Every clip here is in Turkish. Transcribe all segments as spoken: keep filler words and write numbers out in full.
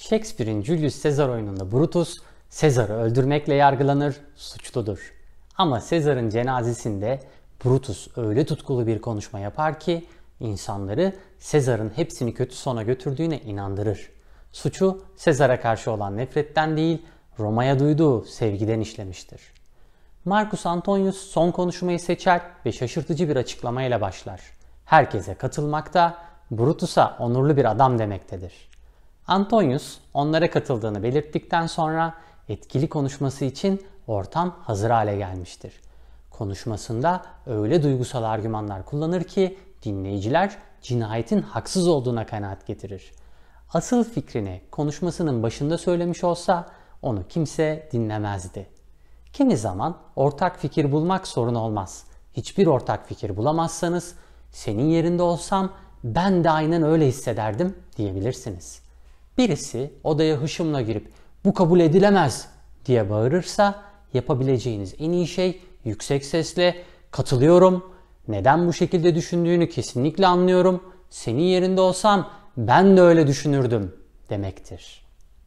Shakespeare'in Julius Caesar oyununda Brutus, Caesar'ı öldürmekle yargılanır, suçludur. Ama Caesar'ın cenazesinde Brutus öyle tutkulu bir konuşma yapar ki insanları Caesar'ın hepsini kötü sona götürdüğüne inandırır. Suçu Caesar'a karşı olan nefretten değil, Roma'ya duyduğu sevgiden işlemiştir. Marcus Antonius son konuşmayı seçer ve şaşırtıcı bir açıklamayla başlar. Herkese katılmakta, Brutus'a onurlu bir adam demektedir. Antonius onlara katıldığını belirttikten sonra etkili konuşması için ortam hazır hale gelmiştir. Konuşmasında öyle duygusal argümanlar kullanır ki dinleyiciler cinayetin haksız olduğuna kanaat getirir. Asıl fikrini konuşmasının başında söylemiş olsa onu kimse dinlemezdi. Kimi zaman ortak fikir bulmak sorun olmaz. Hiçbir ortak fikir bulamazsanız senin yerinde olsam ben de aynen öyle hissederdim diyebilirsiniz. Birisi odaya hışımla girip bu kabul edilemez diye bağırırsa yapabileceğiniz en iyi şey yüksek sesle katılıyorum, neden bu şekilde düşündüğünü kesinlikle anlıyorum, senin yerinde olsam ben de öyle düşünürdüm demektir.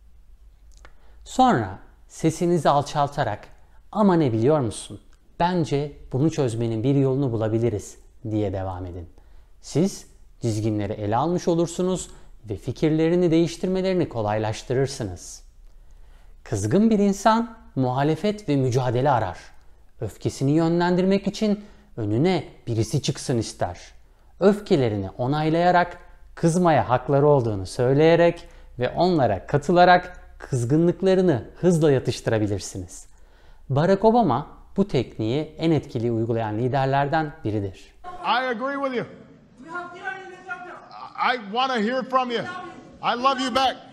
Sonra sesinizi alçaltarak ama ne biliyor musun? Bence bunu çözmenin bir yolunu bulabiliriz diye devam edin. Siz dizginleri ele almış olursunuz ve fikirlerini değiştirmelerini kolaylaştırırsınız. Kızgın bir insan muhalefet ve mücadele arar. Öfkesini yönlendirmek için önüne birisi çıksın ister. Öfkelerini onaylayarak, kızmaya hakları olduğunu söyleyerek ve onlara katılarak kızgınlıklarını hızla yatıştırabilirsiniz. Barack Obama bu tekniği en etkili uygulayan liderlerden biridir. I agree with you. I want to hear from you. I love you back.